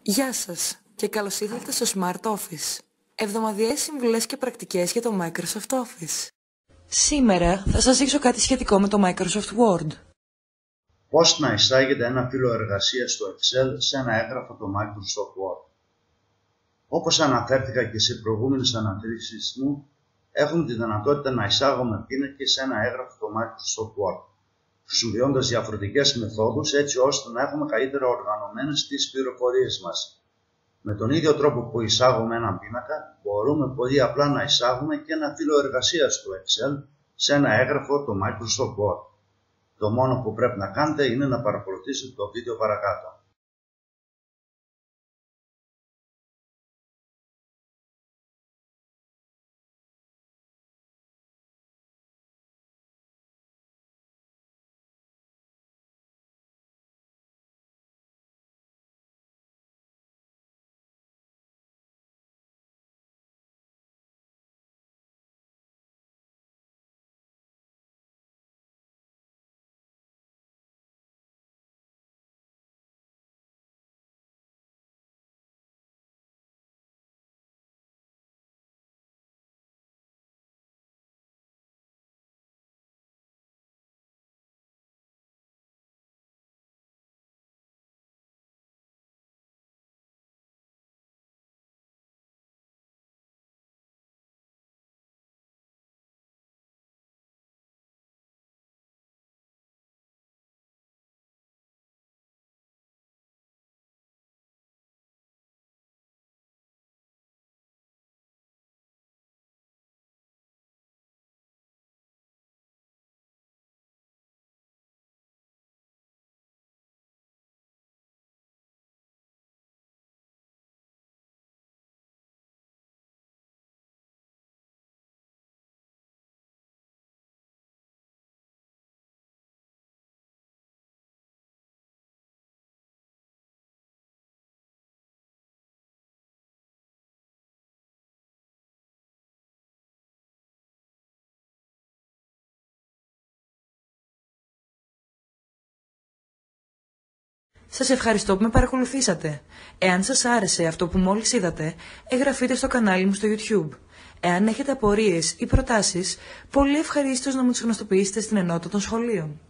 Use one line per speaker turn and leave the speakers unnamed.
Γεια σας και καλώς ήρθατε στο Smart Office. Εβδομαδιαίες συμβουλές και πρακτικές για το Microsoft Office. Σήμερα θα σας δείξω κάτι σχετικό με το Microsoft Word.
Πώς να εισάγετε ένα φύλλο εργασίας στο Excel σε ένα έγγραφο το Microsoft Word. Όπως αναφέρθηκα και σε προηγούμενες αναρτήσεις μου, έχουμε τη δυνατότητα να εισάγουμε πίνακες σε ένα έγγραφο το Microsoft Word, χρησιμοποιώντας διαφορετικές μεθόδους έτσι ώστε να έχουμε καλύτερα οργανωμένες τις πληροφορίες μας. Με τον ίδιο τρόπο που εισάγουμε έναν πίνακα, μπορούμε πολύ απλά να εισάγουμε και ένα φύλλο εργασίας στο Excel σε ένα έγγραφο το Microsoft Word. Το μόνο που πρέπει να κάνετε είναι να παρακολουθήσετε το βίντεο παρακάτω.
Σας ευχαριστώ που με παρακολουθήσατε. Εάν σας άρεσε αυτό που μόλις είδατε, εγγραφείτε στο κανάλι μου στο YouTube. Εάν έχετε απορίες ή προτάσεις, πολύ ευχαρίστως να μου τις γνωστοποιήσετε στην ενότητα των σχολείων.